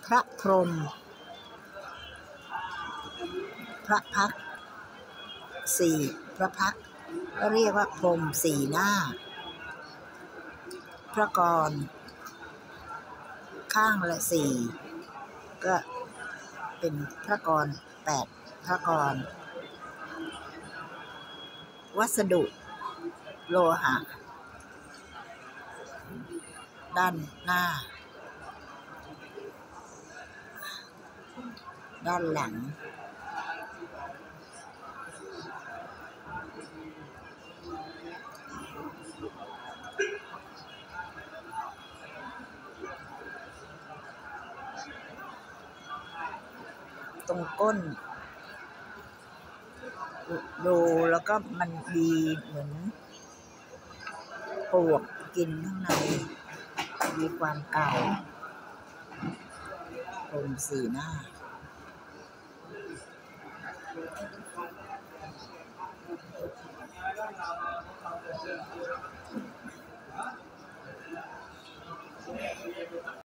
พระพรหมพระพักตร์สี่พระพักตร์ก็เรียกว่าพรหมสี่หน้าพระกรข้างละสี่ก็เป็นพระกร8พระกรวัสดุโลหะด้านหน้าด้านหลังตรงก้นดูแล้วก็มันดีเหมือนปลวกกินข้างในมีความเก่าพรหมสี่หน้า